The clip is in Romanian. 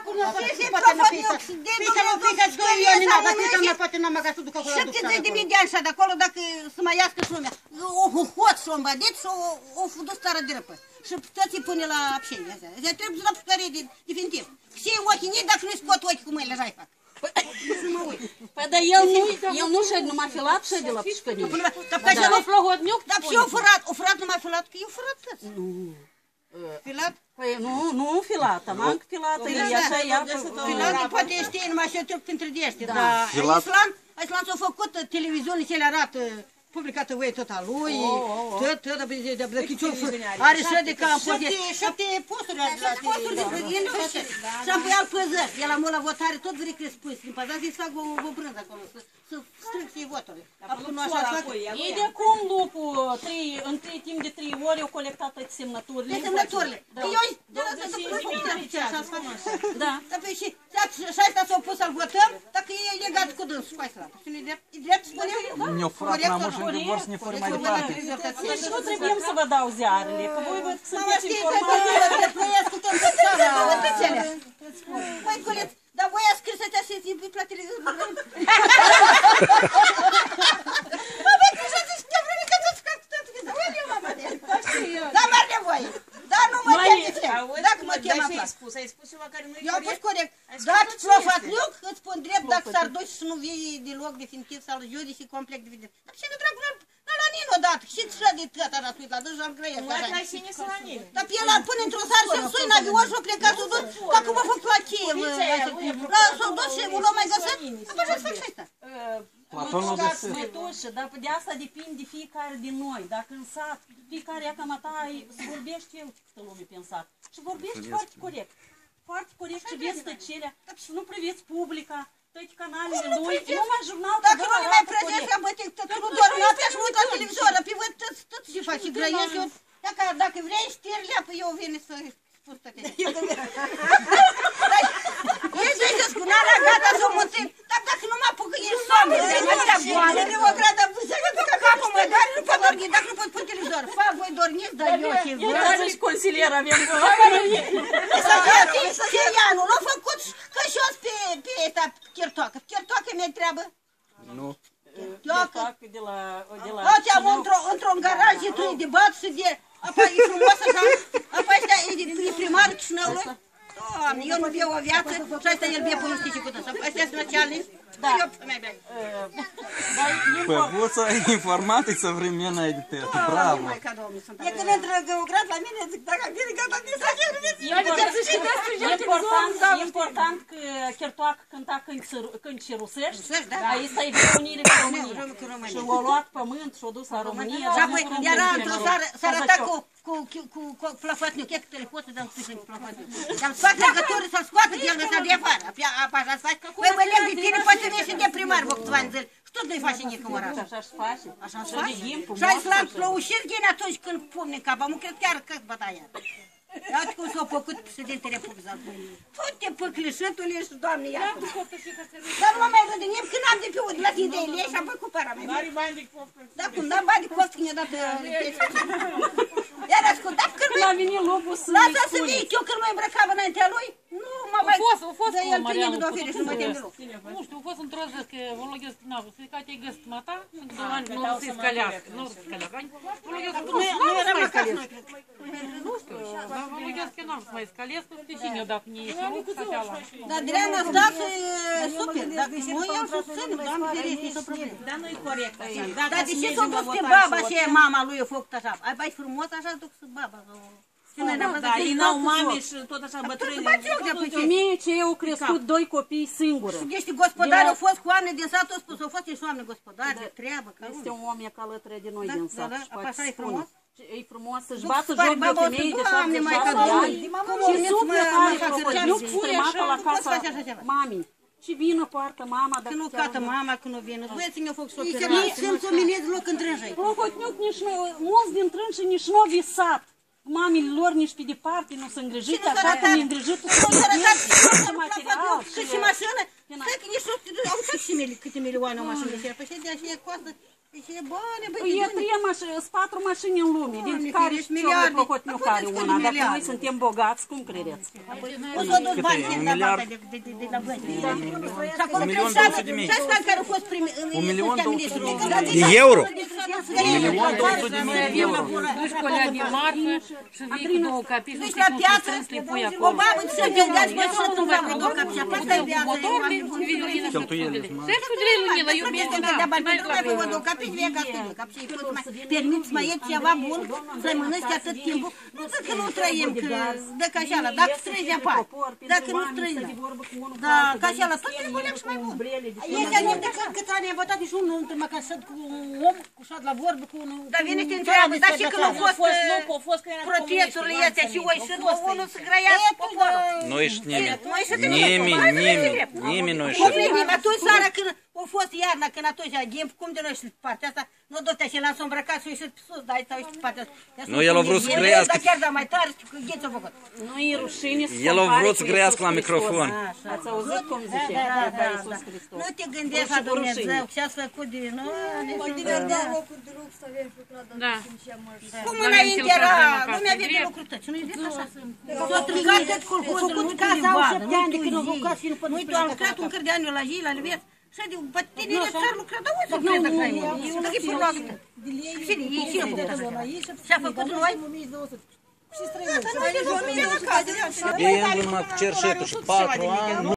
acum nu poate să pisă. Pisă-mă un pic, că eu nimic, dar pisă mă poate n-am magasul duc acolo. 70.000 de ani și de acolo, dacă să mai iască și lumea. O hot și o îmbădit și o dus țară dreapă. Și toți îi pune la apșenie. Astea trebuie să la putere definitiv. Și ochii nici dacă nu-i scot ochii cu mâinile, așa-i fac. Păi, dar el nu șede numai filat, șede la pișcărie. Dar nu flohodniuc, dar și eu furat numai filat, că eu furat tăți. Filat? Păi nu filată, mancă filată, e așa ea. Filat, poate știi, numai și eu trec printre dește, dar Island s-a făcut televiziunile ce le arată, publicată voi tot a lui, tot, are și de ca în poate. 7 posturi la Și apoi al păzări, el am la votare, tot vrei că spui, din păzări să-i fac o brânză acolo, să strângă voturile. E de cum lupul, în timp de 3 ore, au colectat toate semnăturile. De semnăturile. Da. Și asta s-au pus să-l votăm, dacă e legat cu dânsul, cu asta. E drept, spunem? Ne-o furat la moșul de vor să ne fură mai departe. Deci nu trebuie să vă dau ziarele, că voi sunteți informați. Noi ascultăm tot țara. Măi, coleț, dar voi ați scris astea și-ți iubit la televizor? Mă, băi, că și-ați zis de vreme că toți scris, că voi nu mă mădea. Da, mare nevoie. Da, nu mă tem de ce. Dacă mă tem afla. Ai spus ceva care nu-i Eu am pus corect. Dacă profatluc, îți spun drept, dacă s-ar duci și nu vii deloc definitiv să-l judici și complet definitiv. Dar ce nu dragul n-a la nini odată. Și ți-a de tăta la tuit la dâns și-l grăiesc. Nu ai cine să la nini. Dar pe el îl pune într-o sară și-l sui în avion și-o pleca s-o duc. Dacă mă fac la Kiev. S-o duc și un om mai găsit. Așa să fac și ăsta. Mătușă, dar de asta depinde de fiecare din noi. Dacă în sat, fiecare ea cam ta se vorbește el câtă lume pe în sat. Și vorbește foarte corect. Foarte corect și vezi tăcerea și nu priveți publica. Toate canalele lui, numai jurnal. Dacă nu le mai prezești, am bătit, nu doar noaptea și mă uit la televizor, pe văd tot ce faci, și grăiesc eu. Dacă vrei știrile, apoi eu vin să spus toate. Ești să spunea la gata să o muțim, dar dacă nu mă apucă, ești somn, nu te boală, nu mă gradă, că capul mă doare, nu pot dormi, dacă nu pot pune televizor. Fac, voi dormiți, dar eu și eu trebuie să-și consilier avem. Ce Ianul l-a făcut că și-o pe ăsta Chertoacă. Chertoacă mi-e treabă? Nu. Chertoacă de la... Toate am într-un garaj și tu e de bat și de... Apoi e frumos așa, apoi ăsta e primar Chișinăului. Doamne, eu nu beau o viață și ăsta el bea până nu știi ce cu dânsa. Astea sunt naționalist. Da. Păguța informată e современная edită. Bravo. E când intră găugrat la mine, zic, dacă vine gata, din să e important că Chertoacă cânta cântice rusești. Aici e unire cu România. Și l-a luat pământ și-a dus la România. Și apoi era într-o seară, s-a arătat cu plafătnic. E că telefonul dăm cu plafătnic. Dar scoate legături să-l scoată de el ăsta de afară. Apa așa-ți faci. Păi mă leg de tine, poate nu ești de primar, vă câțiva ani zile. Și tot nu-i face nici în oraș. Așa-și face. Așa-și face. Și ai slat plăușiri din atunci când pumne în cap. Am cred chiar că bătaia. Iată cum s-a făcut președintele Republicii. Toate păclișătule și doamne, iată. Dar nu mă mai râde nimeni, când am de pe ud, las ideile și am făcut para mea. N-are bani de coftă. Da, cum, n-am bani de coftă, când i-a dat iar ascultat când l-a venit lupul să lasă să vii eu când mă îmbrăcava înaintea lui. Nu, mă mai... A fost de el cu prinde Marianul, de ofere și nu mă tem deloc. Nu știu, a fost într-o zi că vologesc, să ca te-ai găsit mata, încă 2 ani nu se scalească, nu se scalească. Vologesc, nu era acasă noi, cred. Nu știu, dar vologesc că n-am să mai scalesc, nu știu cine dat mie și nu stătea la... Dar Diana Stas e super, dacă noi am susținem, doamne ferește, e o problemă. Dar nu-i corect așa. Dar de ce s-a dus pe baba și mama lui a făcut așa? Ai bai frumos așa, duc să baba. Da, ei n-au mame și tot așa bătrâni. Mie ce eu crescut 2 copii singură. Și ești gospodari, au fost cu oameni din sat, au spus, au fost și oameni gospodari, de treabă. Este un om alături de noi din sat și poate spune. frumos? E frumos să-și bată joc de femei de 76 de ani și sufletul are crocodil strâmată la casa mamei. Și vină poartă mama, dacă nu cată mama, când nu vină. Băieții mi-au făcut șoperat. Sunt umiliți loc în trânjăi. Crocodniuc, mulți din trânjă nici nu au visat. Mamele lor nici pe departe nu sunt îngrijite, așa cum e îngrijit cu material și mașină. Stai că nici nu au tot și câte milioane o mașină de șerpă. Și de aceea costă, ce bani, băi, E 4 mașini în lume, din care ești cel mai miliarde. clocotiu care Puteți una. cu Dacă miliarde. noi suntem bogați, cum credeți? O să o duci bani Un de la miliard? banca de la bănci. Și acolo 1.200.000. șase care au fost primi în 1.200.000 de euro. 1.200.000 de euro. Duci cu alea de marfă și vii cu 2 capici, nu Duci știi la cum piață, să le pui o acolo. babă să gândeați, băi, să nu fac două capici. Asta e viața. Cheltuieli. Știi de lei Lunila, eu mi-e De bani, pentru că vă două capici, vei ca stâlă. Capici, permiți mai e ceva bun, să-i mănânci atât timpul. Nu zic că nu trăim, că dă ca așa, dacă trăiești de apar. Dacă nu trăiești, da, ca așa, tot timpul leac și mai bun. E ca nimeni de cât ani ai votat, nici unul nu întâlnă ca să cu un om, cu șat la vorbă, cu unul... Dar vine și te întreabă, dar și când au fost protesturile astea și oi și unul să grăiască poporul. Nu ești nimeni. Nimeni nu ești. Atunci seara când a fost iarna, când atunci, cum de noi și partea asta, nu dă-te și l-am îmbrăcat și ieșit pe sus, dar aici și partea asta. Nu, el a vrut să grăiască. Dar chiar, dar mai tare, știu că gheți a făcut. Nu e rușine să El a compare vrut cu să grăiască la Iisus microfon. Hristos. Ați auzit cum zice pe Iisus Hristos? Nu te gândești la Dumnezeu, ce-ați făcut din Da. Cum înainte era, lumea avea de lucru tăci, nu-i vezi așa? S-a strigat tot colhozul, nu casa au 7 ani de când au lucrat și nu pot. Uite, am lucrat un câr de ani la zi, la Liveț, și adică, bă, tineri țar lucrat, dar unde să crede așa ei? Să fii pe loc. Și ei și eu făcut așa. Și-a făcut noi? Bine, numai cu cerșetul și 4 ani.